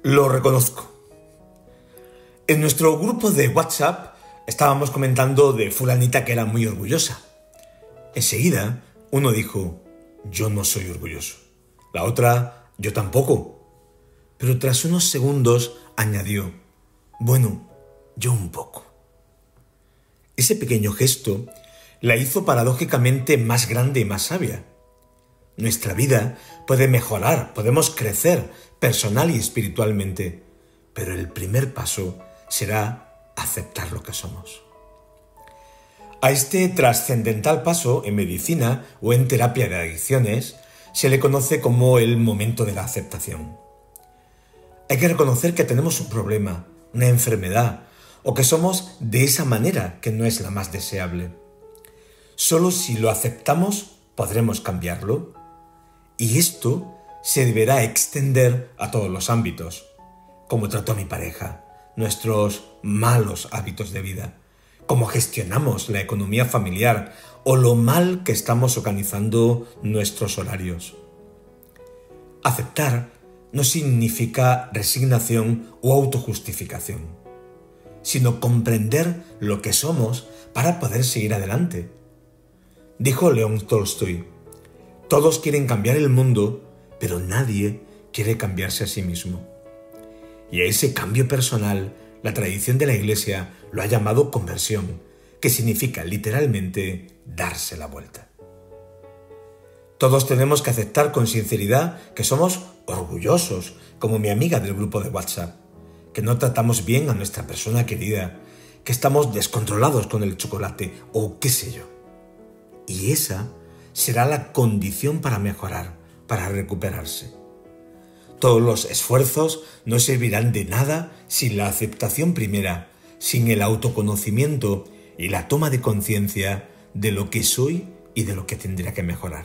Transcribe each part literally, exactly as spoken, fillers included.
Lo reconozco. En nuestro grupo de WhatsApp estábamos comentando de fulanita que era muy orgullosa. Enseguida uno dijo, yo no soy orgulloso. La otra, yo tampoco. Pero tras unos segundos añadió, bueno, yo un poco. Ese pequeño gesto la hizo paradójicamente más grande y más sabia. Nuestra vida puede mejorar, podemos crecer personal y espiritualmente, pero el primer paso será aceptar lo que somos. A este trascendental paso en medicina o en terapia de adicciones se le conoce como el momento de la aceptación. Hay que reconocer que tenemos un problema, una enfermedad, o que somos de esa manera que no es la más deseable. Solo si lo aceptamos podremos cambiarlo. Y esto se deberá extender a todos los ámbitos, como trato a mi pareja, nuestros malos hábitos de vida, cómo gestionamos la economía familiar o lo mal que estamos organizando nuestros horarios. Aceptar no significa resignación o autojustificación, sino comprender lo que somos para poder seguir adelante. Dijo León Tolstoy, todos quieren cambiar el mundo, pero nadie quiere cambiarse a sí mismo. Y a ese cambio personal, la tradición de la Iglesia lo ha llamado conversión, que significa literalmente darse la vuelta. Todos tenemos que aceptar con sinceridad que somos orgullosos, como mi amiga del grupo de WhatsApp, que no tratamos bien a nuestra persona querida, que estamos descontrolados con el chocolate o qué sé yo. Y esa será la condición para mejorar, para recuperarse. Todos los esfuerzos no servirán de nada sin la aceptación primera, sin el autoconocimiento y la toma de conciencia de lo que soy y de lo que tendría que mejorar.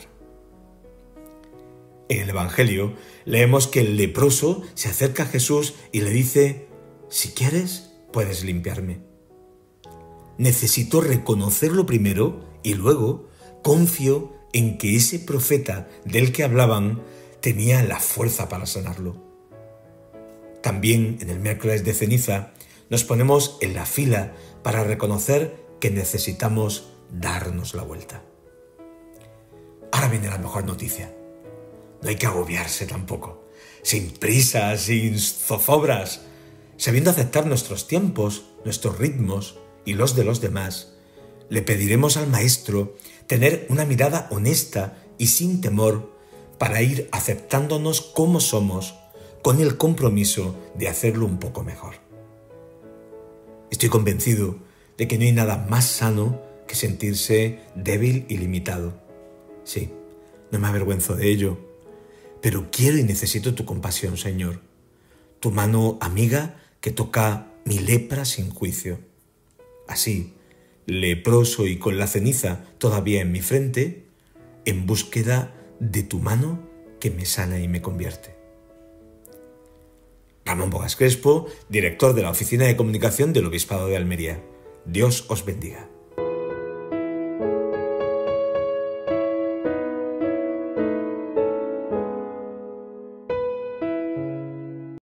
En el Evangelio leemos que el leproso se acerca a Jesús y le dice, si quieres, puedes limpiarme. Necesito reconocerlo primero y luego confío en que ese profeta del que hablaban tenía la fuerza para sanarlo. También en el miércoles de ceniza nos ponemos en la fila para reconocer que necesitamos darnos la vuelta. Ahora viene la mejor noticia. No hay que agobiarse tampoco, sin prisas, sin zozobras, sabiendo aceptar nuestros tiempos, nuestros ritmos y los de los demás. Le pediremos al Maestro tener una mirada honesta y sin temor para ir aceptándonos como somos, con el compromiso de hacerlo un poco mejor. Estoy convencido de que no hay nada más sano que sentirse débil y limitado. Sí, no me avergüenzo de ello, pero quiero y necesito tu compasión, Señor, tu mano amiga que toca mi lepra sin juicio. Así, leproso y con la ceniza todavía en mi frente, en búsqueda de tu mano que me sana y me convierte. Ramón Bogas Crespo, director de la Oficina de Comunicación del Obispado de Almería. Dios os bendiga.